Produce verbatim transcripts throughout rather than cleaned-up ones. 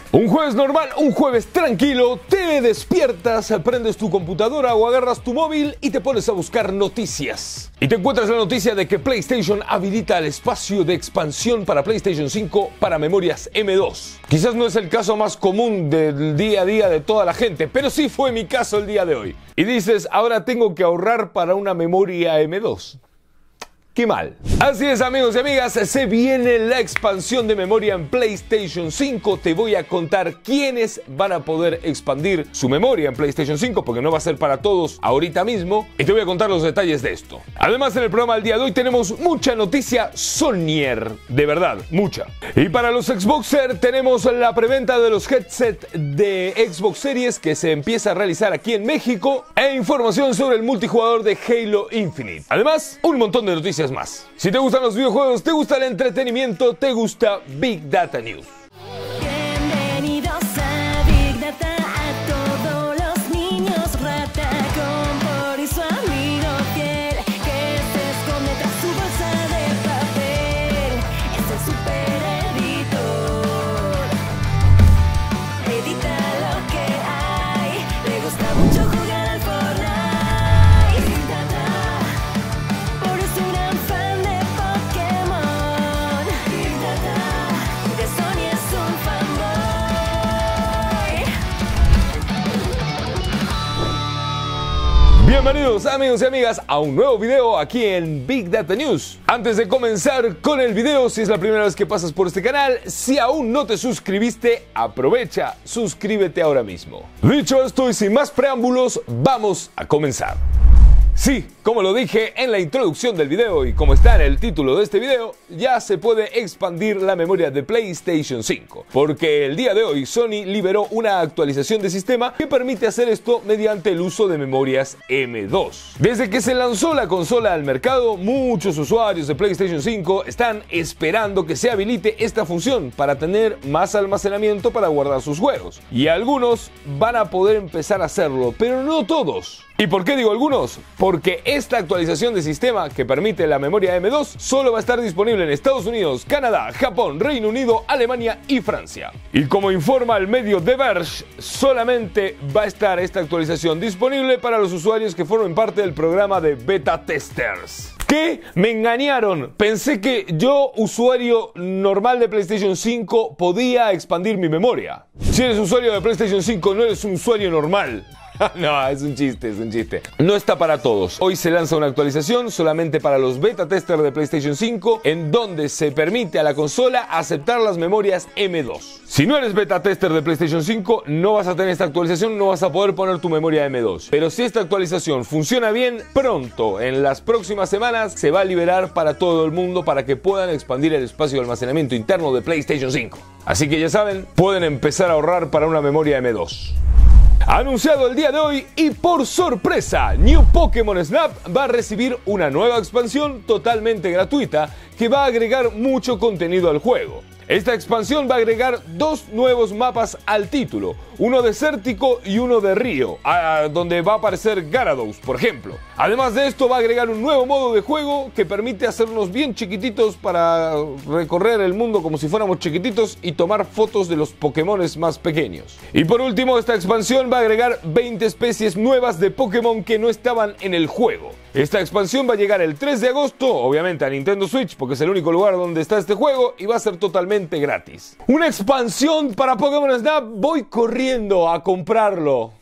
Un jueves normal, un jueves tranquilo, te despiertas, prendes tu computadora o agarras tu móvil y te pones a buscar noticias. Y te encuentras la noticia de que PlayStation habilita el espacio de expansión para PlayStation cinco para memorias eme dos. Quizás no es el caso más común del día a día de toda la gente, pero sí fue mi caso el día de hoy. Y dices, ahora tengo que ahorrar para una memoria eme dos. ¡Qué mal! Así es, amigos y amigas, se viene la expansión de memoria en PlayStation cinco. Te voy a contar quiénes van a poder expandir su memoria en PlayStation cinco, porque no va a ser para todos ahorita mismo. Y te voy a contar los detalles de esto. Además, en el programa del día de hoy tenemos mucha noticia Sonyer. De verdad, mucha. Y para los Xboxer tenemos la preventa de los headsets de Xbox Series que se empieza a realizar aquí en México. E información sobre el multijugador de Halo Infinite. Además, un montón de noticias más. Si te gustan los videojuegos, te gusta el entretenimiento, te gusta Big Data News. Bienvenidos a Big Data, a todos los niños rata con por y su amigo fiel que se esconde tras su bolsa de papel. Es el super editor, edita lo que hay, le gusta mucho jugar al Fortnite. Big Data, por eso un gran fan de Pokémon. Big Data, de Sony es un fanboy. Bienvenidos, amigos y amigas, a un nuevo video aquí en Big Data News. Antes de comenzar con el video, si es la primera vez que pasas por este canal, si aún no te suscribiste, aprovecha, suscríbete ahora mismo. Dicho esto y sin más preámbulos, vamos a comenzar. Sí, como lo dije en la introducción del video y como está en el título de este video, ya se puede expandir la memoria de PlayStation cinco, porque el día de hoy Sony liberó una actualización de sistema que permite hacer esto mediante el uso de memorias eme dos. Desde que se lanzó la consola al mercado, muchos usuarios de PlayStation cinco están esperando que se habilite esta función para tener más almacenamiento para guardar sus juegos. Y algunos van a poder empezar a hacerlo, pero no todos. ¿Y por qué digo algunos? Porque esta actualización de sistema que permite la memoria eme dos solo va a estar disponible en Estados Unidos, Canadá, Japón, Reino Unido, Alemania y Francia. Y como informa el medio The Verge, solamente va a estar esta actualización disponible para los usuarios que formen parte del programa de beta testers. ¿Qué? Me engañaron. Pensé que yo, usuario normal de PlayStation cinco, podía expandir mi memoria. Si eres usuario de PlayStation cinco, no eres un usuario normal. No, es un chiste, es un chiste. No está para todos. Hoy se lanza una actualización solamente para los beta testers de PlayStation cinco, en donde se permite a la consola aceptar las memorias eme dos. Si no eres beta tester de PlayStation cinco, no vas a tener esta actualización, no vas a poder poner tu memoria eme dos. Pero si esta actualización funciona bien, pronto, en las próximas semanas, se va a liberar para todo el mundo para que puedan expandir el espacio de almacenamiento interno de PlayStation cinco. Así que ya saben, pueden empezar a ahorrar para una memoria eme dos. Anunciado el día de hoy y por sorpresa, New Pokémon Snap va a recibir una nueva expansión totalmente gratuita que va a agregar mucho contenido al juego. Esta expansión va a agregar dos nuevos mapas al título, uno desértico y uno de río, a donde va a aparecer Gyarados, por ejemplo. Además de esto, va a agregar un nuevo modo de juego que permite hacernos bien chiquititos para recorrer el mundo como si fuéramos chiquititos y tomar fotos de los Pokémones más pequeños. Y por último, esta expansión va a agregar veinte especies nuevas de Pokémon que no estaban en el juego. Esta expansión va a llegar el tres de agosto, obviamente a Nintendo Switch, porque es el único lugar donde está este juego, y va a ser totalmente gratis. Una expansión para Pokémon Snap, voy corriendo a comprarlo.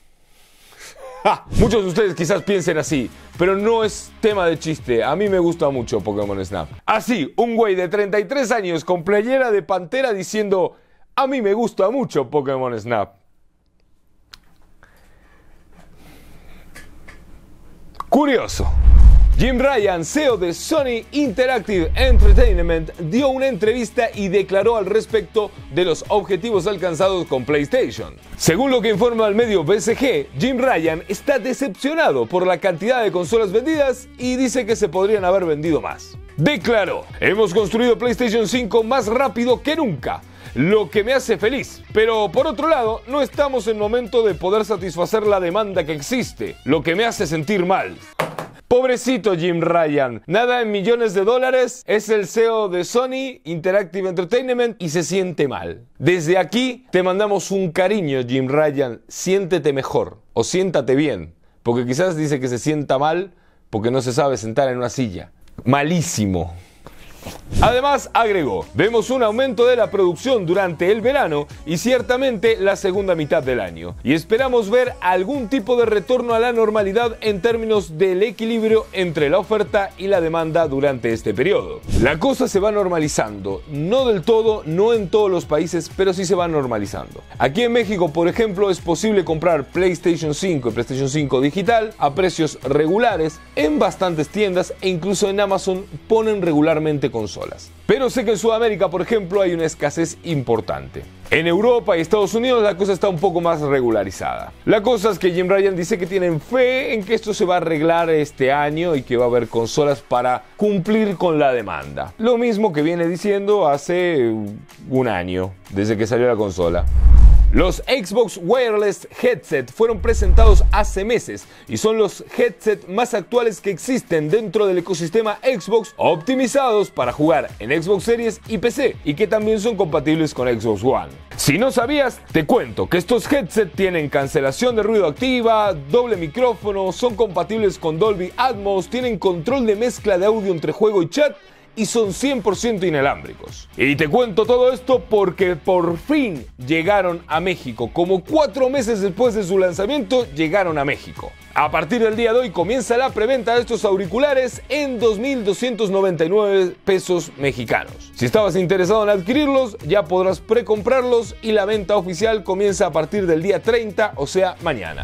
Ja, muchos de ustedes quizás piensen así, pero no es tema de chiste. A mí me gusta mucho Pokémon Snap. Así, un güey de treinta y tres años con playera de Pantera diciendo, a mí me gusta mucho Pokémon Snap. Curioso. Jim Ryan, C E O de Sony Interactive Entertainment, dio una entrevista y declaró al respecto de los objetivos alcanzados con PlayStation. Según lo que informa el medio B C G, Jim Ryan está decepcionado por la cantidad de consolas vendidas y dice que se podrían haber vendido más. Declaró: hemos construido PlayStation cinco más rápido que nunca, lo que me hace feliz, pero por otro lado, no estamos en momento de poder satisfacer la demanda que existe, lo que me hace sentir mal. Pobrecito Jim Ryan, nada en millones de dólares, es el C E O de Sony Interactive Entertainment y se siente mal. Desde aquí te mandamos un cariño, Jim Ryan, siéntete mejor o siéntate bien, porque quizás dice que se sienta mal porque no se sabe sentar en una silla. Malísimo. Además, agregó, vemos un aumento de la producción durante el verano y ciertamente la segunda mitad del año. Y esperamos ver algún tipo de retorno a la normalidad en términos del equilibrio entre la oferta y la demanda durante este periodo. La cosa se va normalizando, no del todo, no en todos los países, pero sí se va normalizando. Aquí en México, por ejemplo, es posible comprar PlayStation cinco y PlayStation cinco digital a precios regulares en bastantes tiendas e incluso en Amazon ponen regularmente consolas. Pero sé que en Sudamérica, por ejemplo, hay una escasez importante. En Europa y Estados Unidos la cosa está un poco más regularizada. La cosa es que Jim Ryan dice que tienen fe en que esto se va a arreglar este año y que va a haber consolas para cumplir con la demanda. Lo mismo que viene diciendo hace un año, desde que salió la consola. Los Xbox Wireless Headset fueron presentados hace meses y son los headset más actuales que existen dentro del ecosistema Xbox, optimizados para jugar en Xbox Series y P C y que también son compatibles con Xbox One. Si no sabías, te cuento que estos headset tienen cancelación de ruido activa, doble micrófono, son compatibles con Dolby Atmos, tienen control de mezcla de audio entre juego y chat y son cien por ciento inalámbricos. Y te cuento todo esto porque por fin llegaron a México. Como cuatro meses después de su lanzamiento, llegaron a México. A partir del día de hoy comienza la preventa de estos auriculares en dos mil doscientos noventa y nueve pesos mexicanos. Si estabas interesado en adquirirlos, ya podrás precomprarlos y la venta oficial comienza a partir del día treinta, o sea, mañana.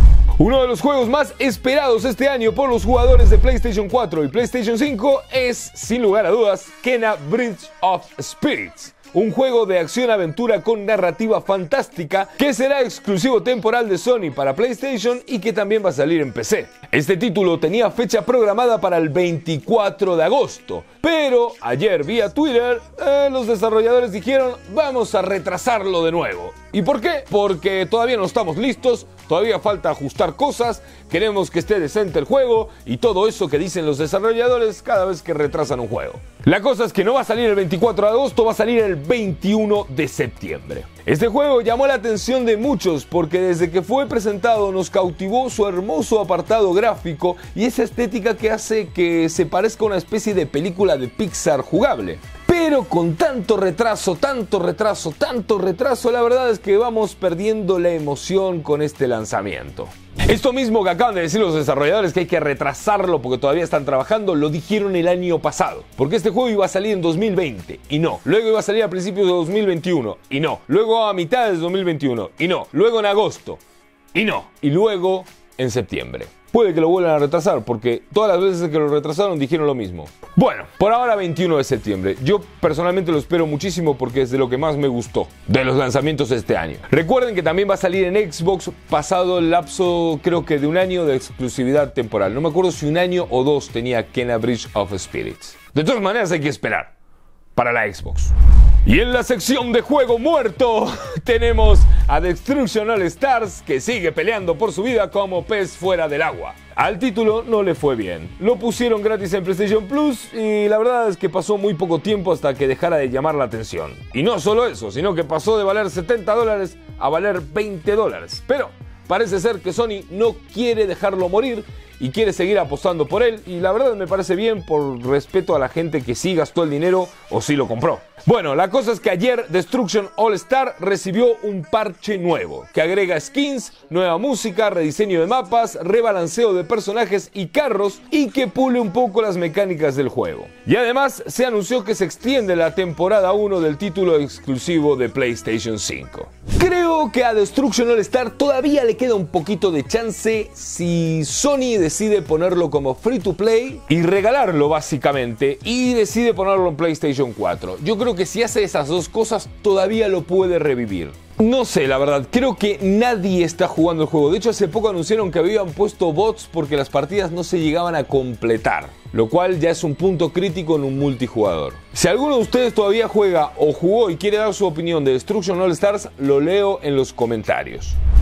Uno de los juegos más esperados este año por los jugadores de PlayStation cuatro y PlayStation cinco es, sin lugar a dudas, Kena Bridge of Spirits. Un juego de acción-aventura con narrativa fantástica que será exclusivo temporal de Sony para PlayStation y que también va a salir en P C. Este título tenía fecha programada para el veinticuatro de agosto, pero ayer vía Twitter eh, los desarrolladores dijeron vamos a retrasarlo de nuevo. ¿Y por qué? Porque todavía no estamos listos, todavía falta ajustar cosas, queremos que esté decente el juego y todo eso que dicen los desarrolladores cada vez que retrasan un juego. La cosa es que no va a salir el veinticuatro de agosto, va a salir el veintiuno de septiembre. Este juego llamó la atención de muchos porque desde que fue presentado nos cautivó su hermoso apartado gráfico y esa estética que hace que se parezca a una especie de película de Pixar jugable. Pero con tanto retraso, tanto retraso, tanto retraso, la verdad es que vamos perdiendo la emoción con este lanzamiento. Esto mismo que acaban de decir los desarrolladores, que hay que retrasarlo porque todavía están trabajando, lo dijeron el año pasado. Porque este juego iba a salir en dos mil veinte y no. Luego iba a salir a principios de dos mil veintiuno y no. Luego a mitad de dos mil veintiuno y no. Luego en agosto y no. Y luego en septiembre. Puede que lo vuelvan a retrasar porque todas las veces que lo retrasaron dijeron lo mismo. Bueno, por ahora veintiuno de septiembre. Yo personalmente lo espero muchísimo porque es de lo que más me gustó de los lanzamientos de este año. Recuerden que también va a salir en Xbox pasado el lapso, creo que de un año de exclusividad temporal. No me acuerdo si un año o dos tenía Kena Bridge of Spirits. De todas maneras hay que esperar para la Xbox. Y en la sección de juego muerto tenemos a Destruction All Stars, que sigue peleando por su vida como pez fuera del agua. Al título no le fue bien. Lo pusieron gratis en PlayStation Plus y la verdad es que pasó muy poco tiempo hasta que dejara de llamar la atención. Y no solo eso, sino que pasó de valer setenta dólares a valer veinte dólares. Pero parece ser que Sony no quiere dejarlo morir y quiere seguir apostando por él, y la verdad me parece bien por respeto a la gente que sí gastó el dinero o sí lo compró. Bueno, la cosa es que ayer Destruction All Star recibió un parche nuevo, que agrega skins, nueva música, rediseño de mapas, rebalanceo de personajes y carros, y que pule un poco las mecánicas del juego. Y además se anunció que se extiende la temporada uno del título exclusivo de PlayStation cinco. Creo que a Destruction All Star todavía le queda un poquito de chance si Sony decide ponerlo como free to play y regalarlo básicamente, y decide ponerlo en PlayStation cuatro. Yo creo que si hace esas dos cosas todavía lo puede revivir. No sé, la verdad, creo que nadie está jugando el juego. De hecho, hace poco anunciaron que habían puesto bots porque las partidas no se llegaban a completar, lo cual ya es un punto crítico en un multijugador. Si alguno de ustedes todavía juega o jugó y quiere dar su opinión de Destruction All Stars, lo leo en los comentarios.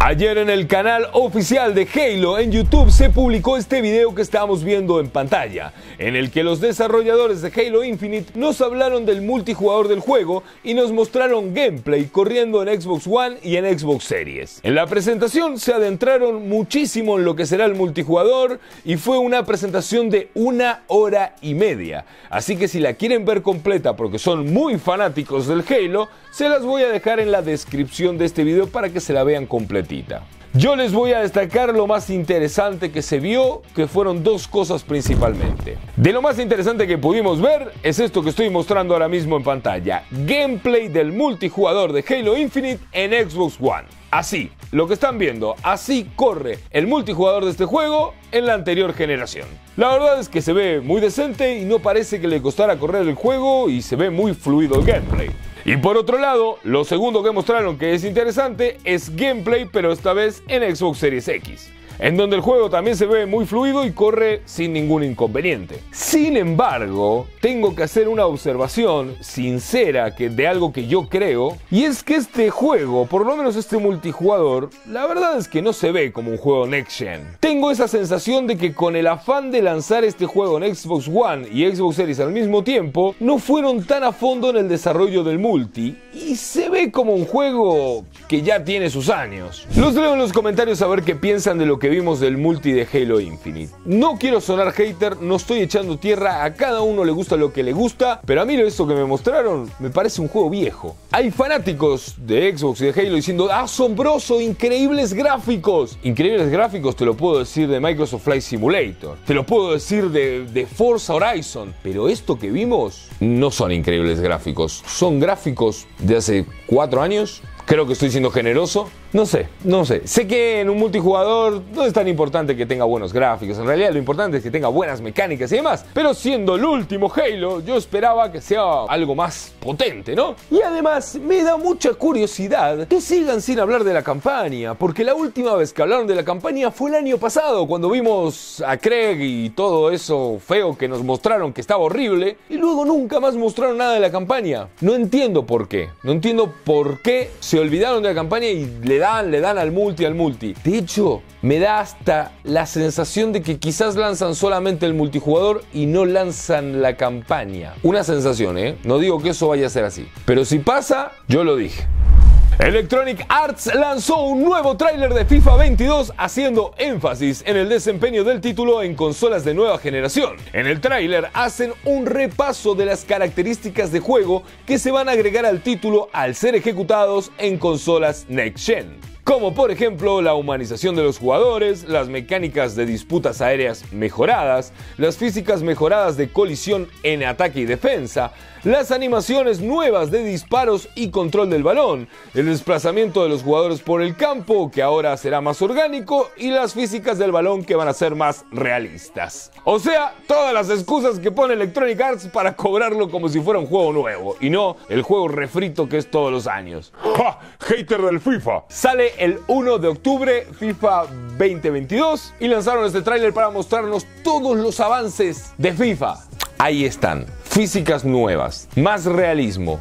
Ayer en el canal oficial de Halo en YouTube se publicó este video que estamos viendo en pantalla, en el que los desarrolladores de Halo Infinite nos hablaron del multijugador del juego y nos mostraron gameplay corriendo en Xbox One y en Xbox Series. En la presentación se adentraron muchísimo en lo que será el multijugador y fue una presentación de una hora y media, así que si la quieren ver completa porque son muy fanáticos del Halo, se las voy a dejar en la descripción de este video para que se la vean completita. Yo les voy a destacar lo más interesante que se vio, que fueron dos cosas principalmente. De lo más interesante que pudimos ver es esto que estoy mostrando ahora mismo en pantalla: gameplay del multijugador de Halo Infinite en Xbox One. Así, lo que están viendo, así corre el multijugador de este juego en la anterior generación. La verdad es que se ve muy decente y no parece que le costara correr el juego y se ve muy fluido el gameplay. Y por otro lado, lo segundo que mostraron que es interesante es gameplay, pero esta vez en Xbox Series X, en donde el juego también se ve muy fluido y corre sin ningún inconveniente. Sin embargo, tengo que hacer una observación sincera que de algo que yo creo, y es que este juego, por lo menos este multijugador, la verdad es que no se ve como un juego Next Gen. Tengo esa sensación de que con el afán de lanzar este juego en Xbox One y Xbox Series al mismo tiempo, no fueron tan a fondo en el desarrollo del multi, y se ve como un juego que ya tiene sus años. Los leo en los comentarios a ver qué piensan de lo que vimos del multi de Halo Infinite. No quiero sonar hater, no estoy echando tierra, a cada uno le gusta lo que le gusta, pero a mí esto que me mostraron me parece un juego viejo. Hay fanáticos de Xbox y de Halo diciendo: asombroso, increíbles gráficos. Increíbles gráficos te lo puedo decir de Microsoft Flight Simulator, te lo puedo decir de, de Forza Horizon, pero esto que vimos no son increíbles gráficos, son gráficos de hace cuatro años. Creo que estoy siendo generoso. No sé, no sé. Sé que en un multijugador no es tan importante que tenga buenos gráficos. En realidad lo importante es que tenga buenas mecánicas y demás. Pero siendo el último Halo, yo esperaba que sea algo más potente, ¿no? Y además me da mucha curiosidad que sigan sin hablar de la campaña, porque la última vez que hablaron de la campaña fue el año pasado, cuando vimos a Craig y todo eso feo que nos mostraron que estaba horrible, y luego nunca más mostraron nada de la campaña. No entiendo por qué. No entiendo por qué se olvidaron de la campaña y le dan, le dan al multi, al multi. De hecho, me da hasta la sensación de que quizás lanzan solamente el multijugador y no lanzan la campaña. Una sensación, ¿eh? No digo que eso vaya a ser así, pero si pasa, yo lo dije. Electronic Arts lanzó un nuevo tráiler de FIFA veintidós haciendo énfasis en el desempeño del título en consolas de nueva generación. En el tráiler hacen un repaso de las características de juego que se van a agregar al título al ser ejecutados en consolas Next Gen, como por ejemplo la humanización de los jugadores, las mecánicas de disputas aéreas mejoradas, las físicas mejoradas de colisión en ataque y defensa, las animaciones nuevas de disparos y control del balón, el desplazamiento de los jugadores por el campo, que ahora será más orgánico, y las físicas del balón, que van a ser más realistas. O sea, todas las excusas que pone Electronic Arts para cobrarlo como si fuera un juego nuevo, y no el juego refrito que es todos los años. ¡Ja! Hater del FIFA. Sale el uno de octubre FIFA veinte veintidós y lanzaron este tráiler para mostrarnos todos los avances de FIFA. Ahí están, físicas nuevas, más realismo.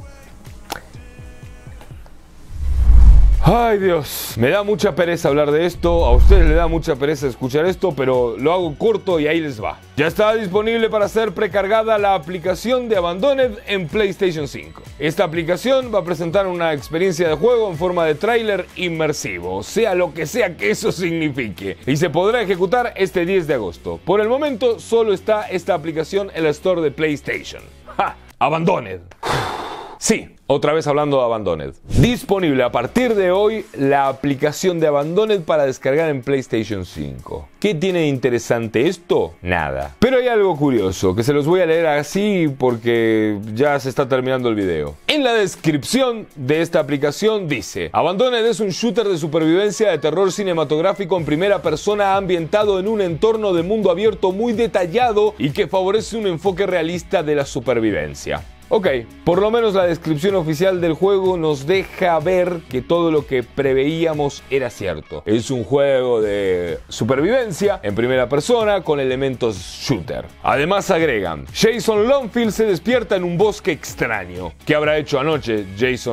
Ay Dios, me da mucha pereza hablar de esto, a ustedes les da mucha pereza escuchar esto, pero lo hago corto y ahí les va. Ya está disponible para ser precargada la aplicación de Abandoned en PlayStation cinco. Esta aplicación va a presentar una experiencia de juego en forma de tráiler inmersivo, sea lo que sea que eso signifique, y se podrá ejecutar este diez de agosto. Por el momento solo está esta aplicación en la Store de PlayStation. ¡Ja! Abandoned. Sí, otra vez hablando de Abandoned. Disponible a partir de hoy la aplicación de Abandoned para descargar en PlayStation cinco. ¿Qué tiene de interesante esto? Nada. Pero hay algo curioso que se los voy a leer así porque ya se está terminando el video. En la descripción de esta aplicación dice: Abandoned es un shooter de supervivencia de terror cinematográfico en primera persona ambientado en un entorno de mundo abierto muy detallado y que favorece un enfoque realista de la supervivencia. Ok, por lo menos la descripción oficial del juego nos deja ver que todo lo que preveíamos era cierto. Es un juego de supervivencia en primera persona con elementos shooter. Además agregan: Jason Longfield se despierta en un bosque extraño. ¿Qué habrá hecho anoche Jason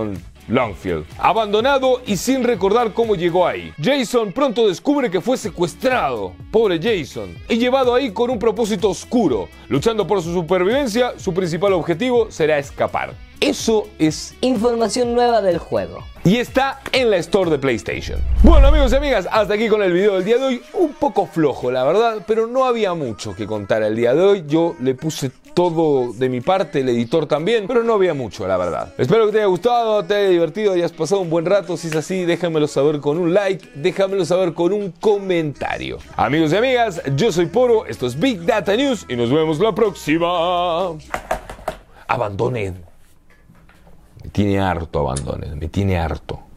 Longfield. Abandonado y sin recordar cómo llegó ahí. Jason pronto descubre que fue secuestrado, pobre Jason, y llevado ahí con un propósito oscuro. Luchando por su supervivencia, su principal objetivo será escapar. Eso es Información nueva del juego. y está en la Store de PlayStation. Bueno, amigos y amigas, hasta aquí con el video del día de hoy. Un poco flojo, la verdad, pero no había mucho que contar el día de hoy. Yo le puse todo de mi parte, el editor también, pero no había mucho, la verdad. Espero que te haya gustado, te haya divertido, hayas pasado un buen rato. Si es así, déjamelo saber con un like, déjamelo saber con un comentario. Amigos y amigas, yo soy Poro, esto es Big Data News y nos vemos la próxima. Abandonen. Me tiene harto, abandonen, me tiene harto.